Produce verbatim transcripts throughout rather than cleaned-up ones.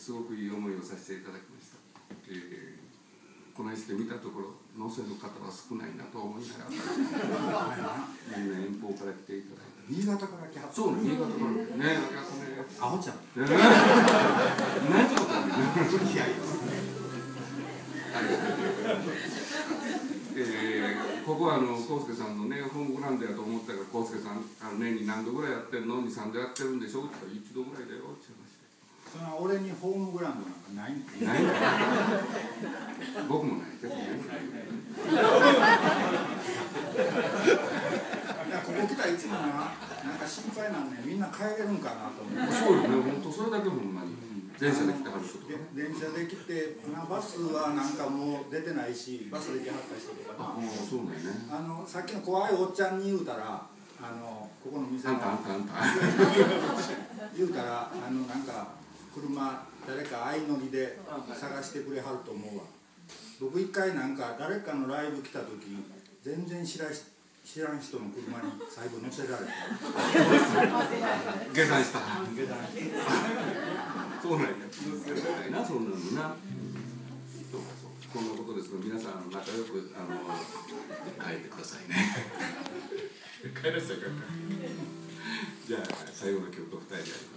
すごくいい思いをさせていただきました。えーこの市で見たところ、能勢の方は少ないなと思いながら、みんな遠方から来ていただいて。 新潟から来はった。 そうね、新潟から。ね、 アホちゃん。 何ちょっとね。 いやいや。 えー、ここはあの康介さんのね、ホームグラウンドやと思ったから、康介さん、あの年に何度ぐらいやってるの、に、さんどやってるんでしょうって言ったら、一度ぐらいだよって言いました。 その俺にホームグラウンドなんかないんで。 ないんだ。僕もないけどね。 いやここ来たらいつもな、なんか心配なんね、みんな帰れるんかなと思って。 そうよね、本当それだけほんまに。電車で来てはる人とか。 電車で来て、バスはなんかもう出てないし、バスで来はった人とかな。 ああ、そうだよね。 あのさっきの怖いおっちゃんに言うたら、あのここの店の。 あんたあんたあんた。 言うたら、あのなんか。車誰か相乗りで探してくれはると思うわ。僕一回なんか誰かのライブ来た時全然知らん知らん人の車に最後乗せられた。 下山した。 下山した。 そうなんや。なそんなのな。そうかそう。こんなことですけど皆さん仲良くあの帰ってくださいね。帰らせてください。じゃあ最後の曲をふたりでやります。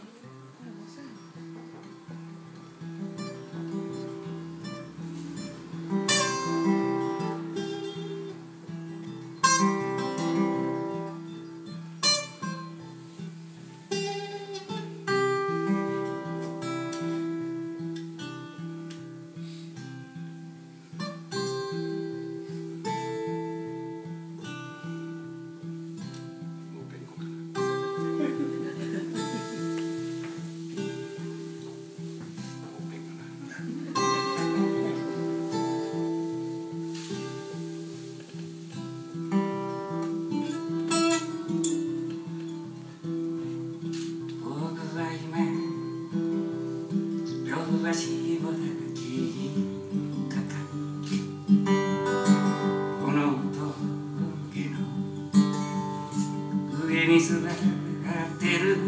水がってる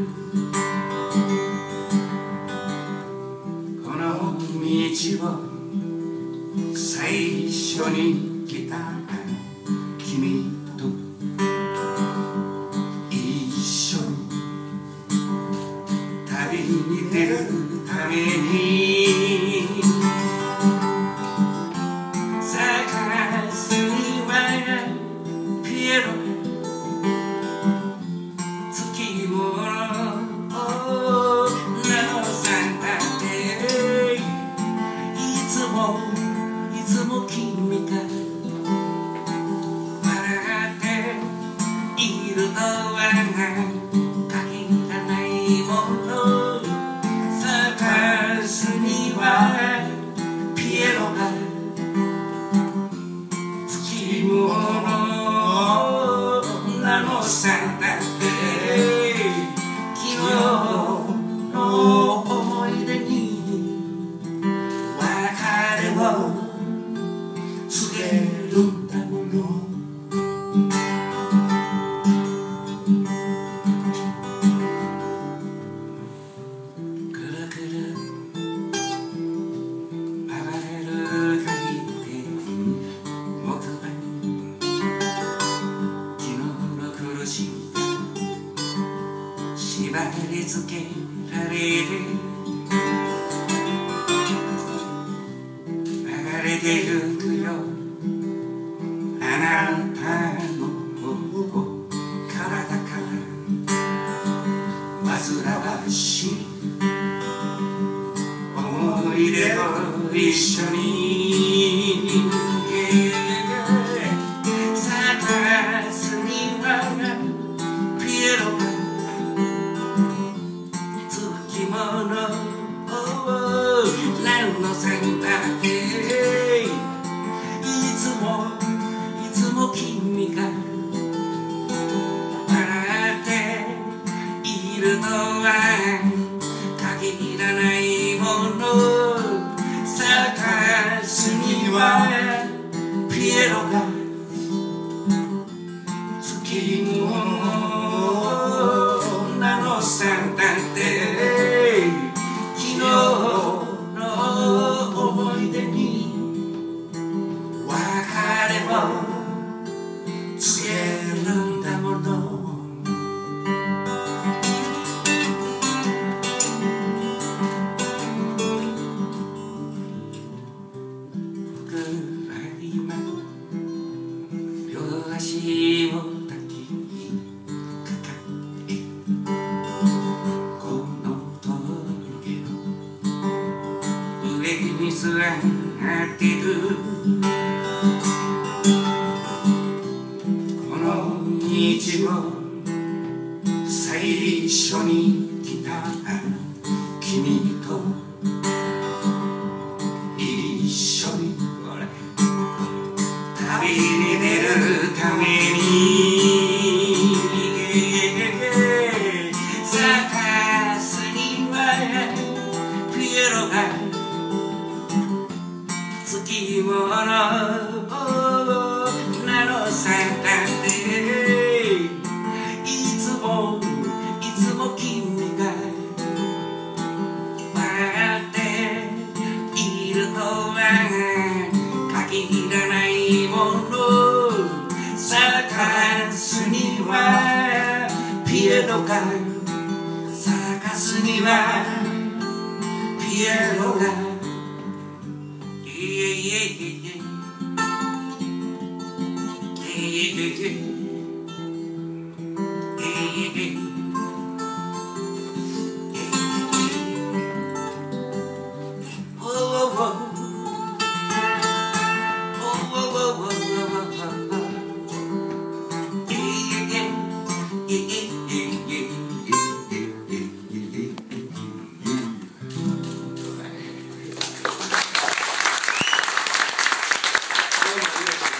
この道を最初に来た君と一緒に旅に出るために探すにはピエロ一緒に探すにはピエロがつきものを何の選択でいつもいつも君が笑っているのは限らないもの探すにはピエロがつきものなのさだって昨日に座ってるこの道を最初に来た君と一緒に旅に出るために探すにはピエロがつきものなのさだっていつもいつも君が笑っているのは限らないもの探すにはピエロが探すにはピエロがイエイエイエイエイどうもありがとうございました。